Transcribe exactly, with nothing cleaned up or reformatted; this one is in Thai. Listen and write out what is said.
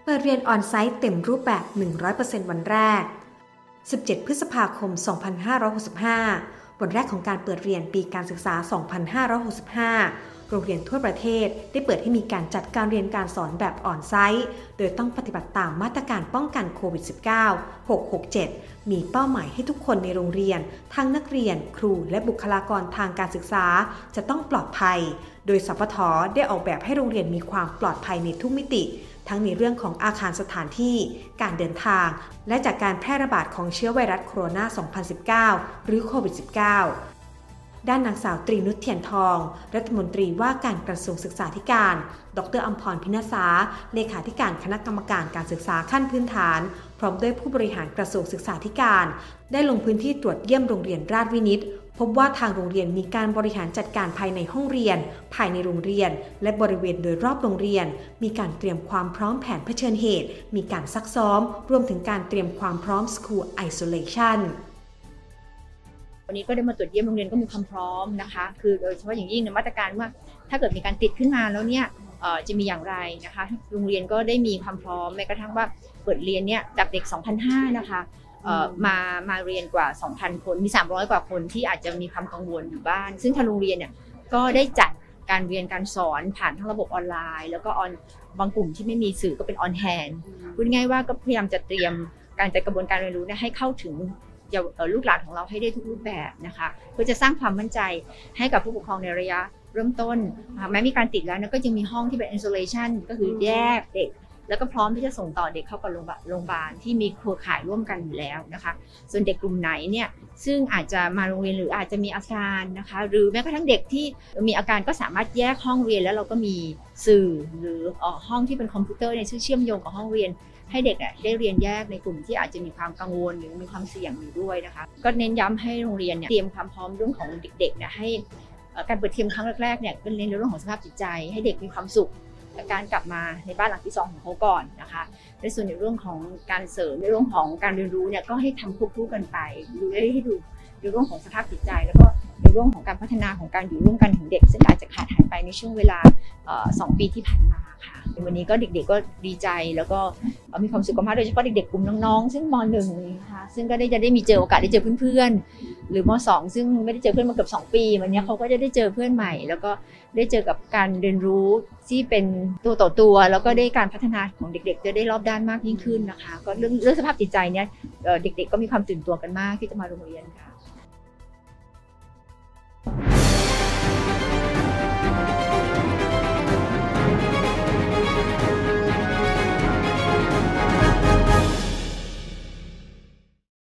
ปิดเรียนออนไซต์เต็มรูปแบบ หนึ่งร้อยเปอร์เซ็นต์ วันแรก สิบเจ็ด พฤษภาคม สองพันห้าร้อยหกสิบห้า วันแรกของการเปิดเรียนปีการศึกษา สองพันห้าร้อยหกสิบห้า โรงเรียนทั่วประเทศได้เปิดให้มีการจัดการเรียนการสอนแบบออนไซต์โดยต้องปฏิบัติตามมาตรการป้องกันโควิด สิบเก้า หก หก เจ็ด มีเป้าหมายให้ทุกคนในโรงเรียนทั้งนักเรียนครูและบุคลากรทางการศึกษาจะต้องปลอดภัยโดยสปท.ได้ออกแบบให้โรงเรียนมีความปลอดภัยในทุกมิติทั้งในเรื่องของอาคารสถานที่การเดินทางและจากการแพร่ระบาดของเชื้อไวรัสโคโรนา สองพันสิบเก้า หรือโควิด สิบเก้า ด้านนางสาวตรีนุชเทียนทองรัฐมนตรีว่าการกระทรวงศึกษาธิการดร.อัมพร พิณษาเลขาธิการคณะกรรมการการศึกษาขั้นพื้นฐานพร้อมด้วยผู้บริหารกระทรวงศึกษาธิการได้ลงพื้นที่ตรวจเยี่ยมโรงเรียนราชวินิตพบว่าทางโรงเรียนมีการบริหารจัดการภายในห้องเรียนภายในโรงเรียนและบริเวณโดยรอบโรงเรียนมีการเตรียมความพร้อมแผนเผชิญเหตุมีการซักซ้อมรวมถึงการเตรียมความพร้อม School Isolation วันนี้ก็ได้มาตรวจเยี่ยมโรงเรียนก็มีความพร้อมนะคะคือโดยเฉพาะอย่างยิ่งในมาตรการว่าถ้าเกิดมีการติดขึ้นมาแล้วเนี่ยจะมีอย่างไรนะคะโรงเรียนก็ได้มีความพร้อมแม้กระทั่งว่าเปิดเรียนเนี่ยจากเด็ก สองพันห้าร้อย นะคะมามาเรียนกว่า สองพัน คนมีสามร้อยกว่าคนที่อาจจะมีความกังวลอยู่บ้านซึ่งทางโรงเรียนเนี่ยก็ได้จัดการเรียนการสอนผ่านทั้งระบบออนไลน์แล้วก็ออนบางกลุ่มที่ไม่มีสื่อก็เป็นออนแฮนด์พูดง่ายว่าก็พยายามจะเตรียมการจัดกระบวนการเรียนรู้ให้เข้าถึงลูกหลานของเราให้ได้ทุกรูปแบบนะคะเพื่อจะสร้างความมั่นใจให้กับผู้ปกครองในระยะเริ่มต้นแม้มีการติดแล้วนะก็ยังมีห้องที่เป็น isolation ก็คือแยกเด็กแล้วก็พร้อมที่จะส่งต่อเด็กเข้ากับโรงพยาบาลที่มีเครือข่ายร่วมกันอยู่แล้วนะคะส่วนเด็กกลุ่มไหนเนี่ยซึ่งอาจจะมาโรงเรียนหรืออาจจะมีอาการนะคะหรือแม้กระทั่งเด็กที่มีอาการก็สามารถแยกห้องเรียนแล้วเราก็มีสื่อหรือห้องที่เป็นคอมพิวเตอร์เนี่ยเชื่อมโยงกับห้องเรียนให้เด็กได้เรียนแยกในกลุ่มที่อาจจะมีความกังวลหรือมีความเสี่ยงอยู่ด้วยนะคะก็เน้นย้ำให้โรงเรียนเนี่ยเตรียมความพร้อมเรื่องของเด็กๆเนี่ยให้การเปิดเทอมครั้งแรกๆเนี่ยก็เน้นเรื่องของสภาพจิตใจให้เด็กมีความสุขการกลับมาในบ้านหลังที่สองของเขาก่อนนะคะในส่วนในเรื่องของการเสริมในเรื่องของการเรียนรู้เนี่ยก็ให้ทำควบคู่กันไปดูให้ดูในเรื่องของสภาพจิตใจแล้วก็ในเรื่องของการพัฒนาของการอยู่ร่วมกันของเด็กซึ่งอาจจะขาดหายไปในช่วงเวลาสองปีที่ผ่านมาค่ะวันนี้ก็เด็กๆก็ดีใจแล้วก็มีความสุขมากโดยเฉพาะเด็กๆกลุ่มน้องๆซึ่งม.หนึ่ง นะคะซึ่งก็ได้จะได้มีเจอโอกาสได้เจอเพื่อนๆหรือม.สอง ซึ่งไม่ได้เจอเพื่อนมาเกือบสองปีวันนี้เขาก็จะได้เจอเพื่อนใหม่แล้วก็ได้เจอกับการเรียนรู้ที่เป็นตัวต่อตัวแล้วก็ได้การพัฒนาของเด็กๆจะได้รอบด้านมากยิ่งขึ้นนะคะก็เรื่องเรื่องสภาพจิตใจเนี่ยเด็กๆก็มีความตื่นตัวกันมากที่จะมาโรงเรียนค่ะ